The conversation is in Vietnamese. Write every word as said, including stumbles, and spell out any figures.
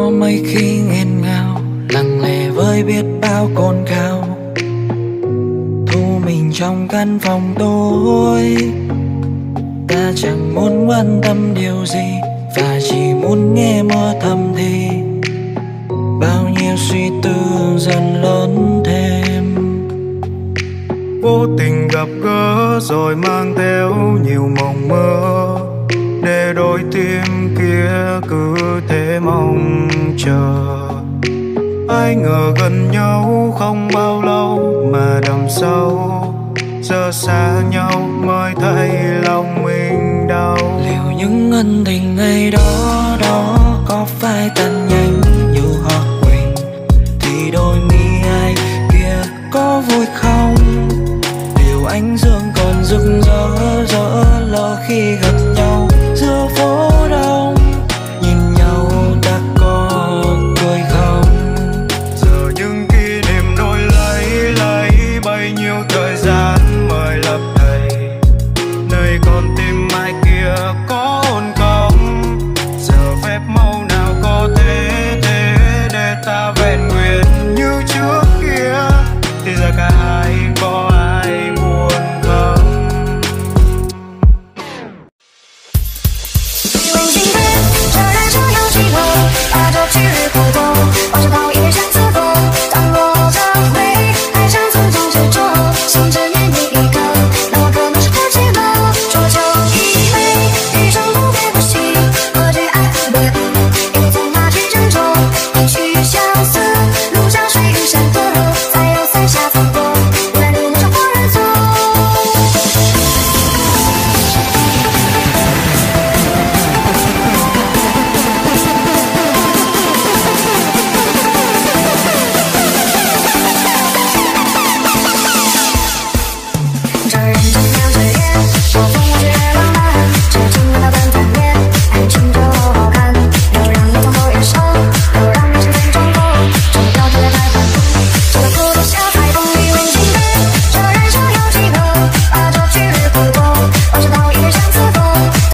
có mấy khi nghẹn ngào, lặng lẽ với biết bao cồn cào, thu mình trong căn phòng tối. Ta chẳng muốn quan tâm điều gì, và chỉ muốn nghe mơ thầm thì bao nhiêu suy tư dần lớn thêm. Vô tình gặp gỡ rồi mang theo nhiều mộng mơ, để đôi tim kia cứ thế mong chờ. Ai ngờ gần nhau không bao lâu mà đằng sau, giờ xa nhau mới thấy lòng mình đau. Liệu những ân tình ngày đó đó có phải tan nhanh như hoa quỳnh, thì đôi mi ai kia có vui không? Điều ánh dương còn rực rỡ rỡ lỡ khi gặp